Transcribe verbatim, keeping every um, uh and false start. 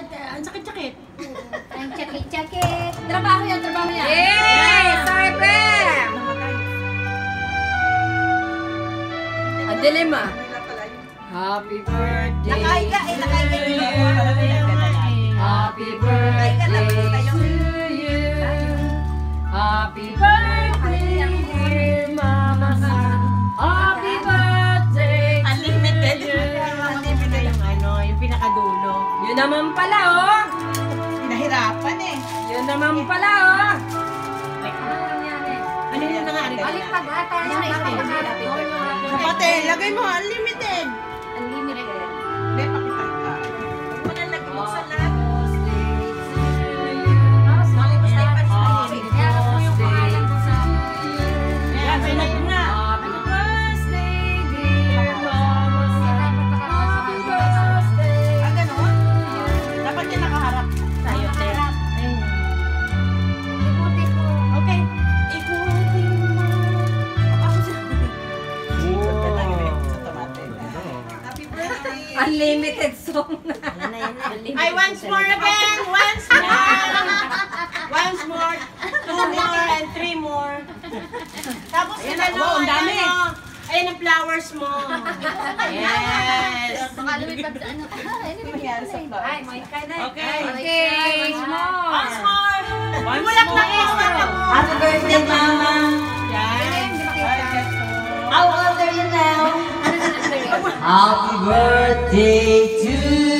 ang sakit-sakit. Ang sakit-sakit. Trabaho yan, trabaho yan. Yay! Sorry, Pem! Ang dilim ah. Happy birthday Nakaiga, eh, nakaiga. to you. Happy birthday to you. Happy birthday, dear Mama San. Happy birthday to Unlimited. you. Unlimited yung ano, yung pinakadulo. Yun naman pala oh. Pinahirapan eh. Yun naman pala oh. Ano yun na nga? Balik pag ata yan. Kapate, lagay mo, unlimited. Unlimited. May pakita ka. Huwag mo na lagay mo sa lahat. Yan, sinag na. Happy birthday, dear Mama San. Happy birthday. Ah, ganun? Dapat yan nakaharap tayo, te. Ikuti ko. Okay. Ikutin mo. Ako siya. Ikot ka lang eh. Sa tomate. Happy birthday. Unlimited song na. Ay, once more again. Once more. Once more. Two more and three more. Tapos yun ano, wow, ang dami. ano, ayun ang flowers mo. Yes. Baka lumipad sa ano. Ano nangyari sa flowers? Ay, may kaya. Okay. Okay, once more. Once more. Iwalak na kiss na mo. Happy birthday, Mama! Yan. How old are you now? Happy birthday to